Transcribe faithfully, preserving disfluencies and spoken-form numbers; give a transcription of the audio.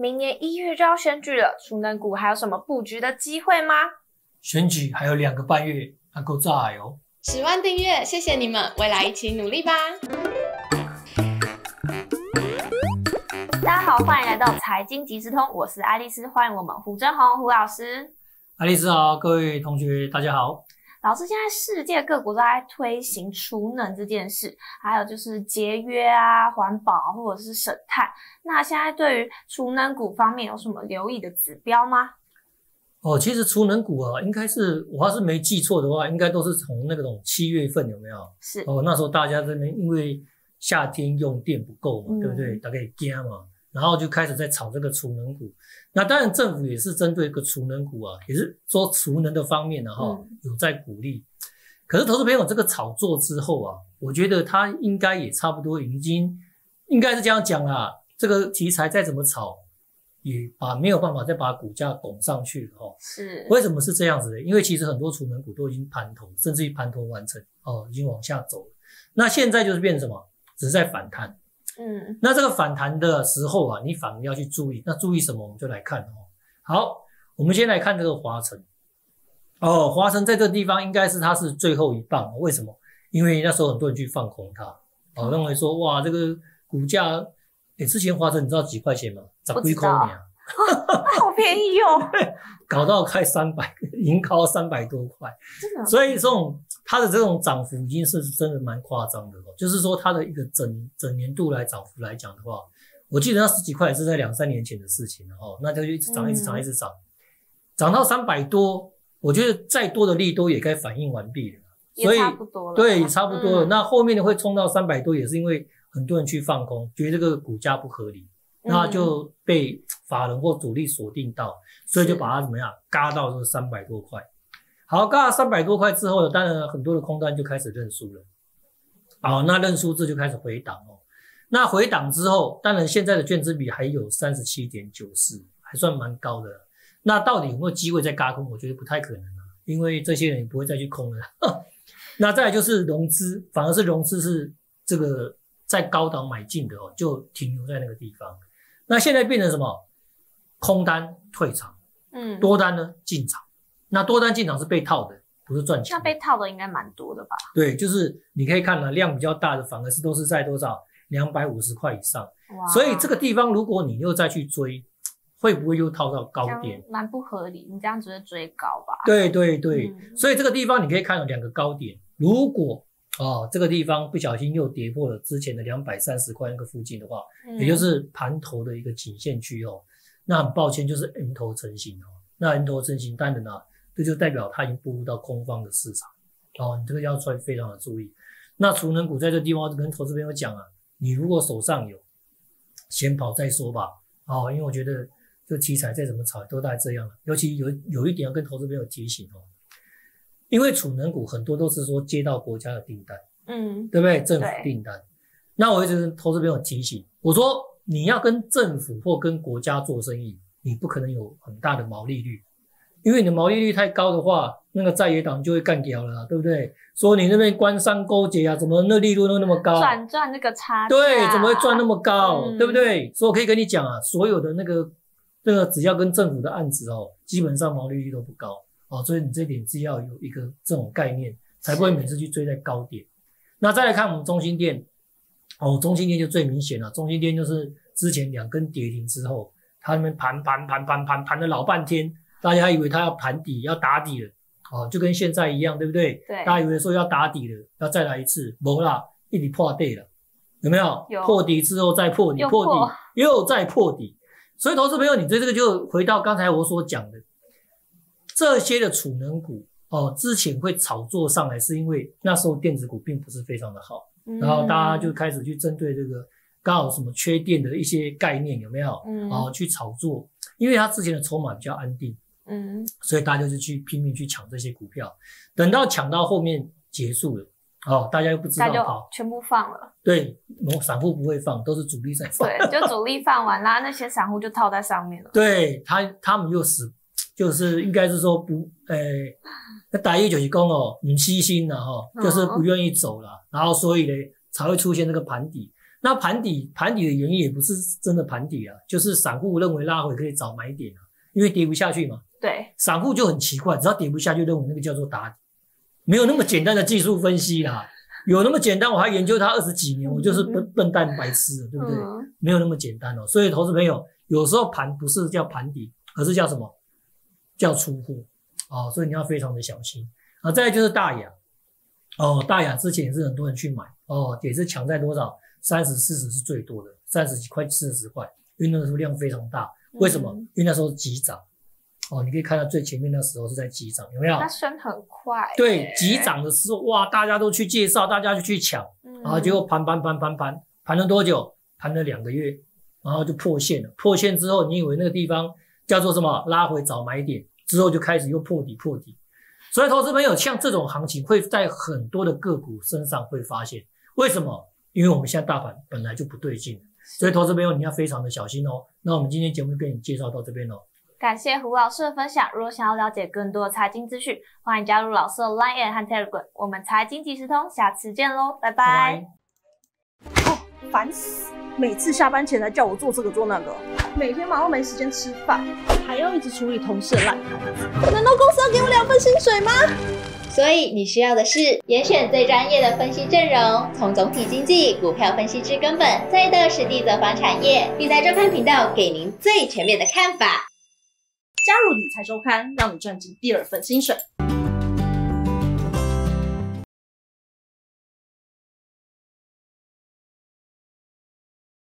明年一月就要选举了，储能股还有什么布局的机会吗？ 选举还有两个半月，还够炸哦！ 十万订阅，谢谢你们，未来一起努力吧！大家好，欢迎来到财经即时通，我是爱丽丝，欢迎我们胡真红胡老师。 爱丽丝好，各位同学大家好。 老师，现在世界各国都在推行储能这件事，还有就是节约啊、环保或者是省碳。那现在对于储能股方面有什么留意的指标吗？ 哦，其实储能股啊，应该是我要是没记错的话，应该都是从那种七月份有没有？ 是哦，那时候大家这边因为夏天用电不够嘛， 嗯、 对不对？大概惊嘛，然后就开始在炒这个储能股。那当然，政府也是针对一个储能股啊，也是说储能的方面呢、啊，哈、嗯，有在鼓励。可是投资朋友这个炒作之后啊，我觉得他应该也差不多已经应该是这样讲啦。这个题材再怎么炒，也把没有办法再把股价拱上去了哦。 是， 为什么是这样子的？因为其实很多储能股都已经盘头，甚至于盘头完成哦，已经往下走了。那现在就是变成什么？只是在反弹。嗯，那这个反弹的时候啊，你反而要去注意。那注意什么？我们就来看哦。好，我们先来看这个华城。哦，华城在这个地方应该是它是最后一棒。为什么？因为那时候很多人去放空它，哦，认为说哇，这个股价，诶，之前华城你知道几块钱吗？十几块呢， 好便宜哦， 搞到快三百，已经高到三百多块。真的，所以这种它的这种涨幅已经是真的蛮夸张的哦。就是说它的一个整整年度来涨幅来讲的话，我记得那十几块也是在两三年前的事情了哦，那就一直涨，一直涨，一直涨，涨到三百多。我觉得再多的利多也该反应完毕了，所以也差不多了， 对，差不多了。嗯、那后面的会冲到三百多，也是因为很多人去放空，觉得这个股价不合理，嗯、那就被法人或主力锁定到，所以就把它怎么样，嘎到这个三百多块。好，嘎到三百多块之后，当然很多的空单就开始认输了。好，那认输这就开始回档哦。那回档之后，当然现在的券资比还有 三十七点九四， 还算蛮高的。那到底有没有机会再軋空？我觉得不太可能啊，因为这些人也不会再去空了。那再来就是融资，反而是融资是这个在高档买进的哦，就停留在那个地方。那现在变成什么？空单退场，嗯，多单呢进场。那多单进场是被套的，不是赚钱。 那被套的应该蛮多的吧？ 对，就是你可以看了，量比较大的反而是都是在多少两百五十块以上。所以这个地方如果你又再去追，会不会又套到高点？ 蛮不合理，你这样只会追高吧？ 对对对，嗯、所以这个地方你可以看有两个高点。如果哦这个地方不小心又跌破了之前的两百三十块那个附近的话，嗯、也就是盘头的一个颈线区哦，那很抱歉就是 M 头成型哦。那 M 头成型，当然啊，这就代表它已经步入到空方的市场哦，你这个要出来非常的注意。那储能股在这个地方跟投资朋友讲啊，你如果手上有，先跑再说吧哦，因为我觉得。这题材再怎么炒都大概这样了，尤其有有一点要跟投资朋友提醒哦，因为储能股很多都是说接到国家的订单，嗯，对不对？政府订单，那我一直跟投资朋友提醒，我说你要跟政府或跟国家做生意，你不可能有很大的毛利率，因为你的毛利率太高的话，那个在野党就会干掉了、啊，对不对？说你那边官商勾结啊，怎么那利润都那么高？ 赚赚那个差价， 对，怎么会赚那么高？嗯、对不对？所以我可以跟你讲啊，所有的那个。这个只要跟政府的案子哦，基本上毛利率都不高哦，所以你这点是要有一个这种概念，才不会每次去追在高点。那再来看我们中兴电，哦，中兴电就最明显了，中兴电就是之前两根跌停之后，它那边盘盘盘盘盘盘了老半天，大家还以为它要盘底要打底了，哦，就跟现在一样，对不对？ 对， 大家以为说要打底了，要再来一次，没啦，一直破底了，有没有？ 有， 破底之后再破底，破底又再破底。所以投资朋友，你对这个就回到刚才我所讲的，这些的储能股哦，之前会炒作上来，是因为那时候电子股并不是非常的好，嗯、然后大家就开始去针对这个刚好什么缺电的一些概念有没有？嗯，哦去炒作，因为它之前的筹码比较安定，嗯，所以大家就是去拼命去抢这些股票，等到抢到后面结束了。哦，大家又不知道跑， 全部放了。 对，散户不会放，都是主力在放。 对，就主力放完啦，那些散户就套在上面了。 对，他他们又死，就是应该是说不，诶、欸，打一就是讲哦，唔细心了哈，就是不愿意走了，嗯、然后所以呢才会出现这个盘底。 那盘底盘底的原因也不是真的盘底啊，就是散户认为拉回可以找买点啊，因为跌不下去嘛。 对， 散户就很奇怪，只要跌不下去，认为那个叫做打底，没有那么简单的技术分析啦。有那么简单，我还研究它二十几年，我就是笨笨蛋白痴了，对不对？ 嗯、 没有那么简单哦。所以投资朋友，有时候盘不是叫盘底，而是叫什么？叫出货哦。所以你要非常的小心啊。再来就是大亚哦，大亚之前也是很多人去买哦，也是抢在多少？三十、四十是最多的，三十几块、四十块，因为那个时候量非常大。为什么？嗯、因为那时候急涨。哦，你可以看到最前面那时候是在急涨，有没有？ 它升很快。 对，急涨的时候，哇，大家都去介绍，大家就去抢，嗯、然后结果盘盘盘盘盘盘了多久？盘了两个月，然后就破线了。破线之后，你以为那个地方叫做什么？拉回找买点，之后就开始又破底破底。所以投资朋友像这种行情会在很多的个股身上会发现，为什么？因为我们现在大盘本来就不对劲，所以投资朋友你要非常的小心哦。那我们今天节目就跟你介绍到这边哦。 感谢胡老师的分享。如果想要了解更多的财经资讯，欢迎加入老师的 Line 和 Telegram。我们财经即时通，下次见喽，拜拜。 哦，烦死！每次下班前来叫我做这个做那个，每天忙到没时间吃饭，还要一直处理同事的烂摊子。难道公司要给我两份薪水吗？ 所以你需要的是严选最专业的分析阵容，从总体经济、股票分析至根本，再到实地走访产业，理财周刊频道给您最全面的看法。 加入理财周刊，让你赚进第二份薪水。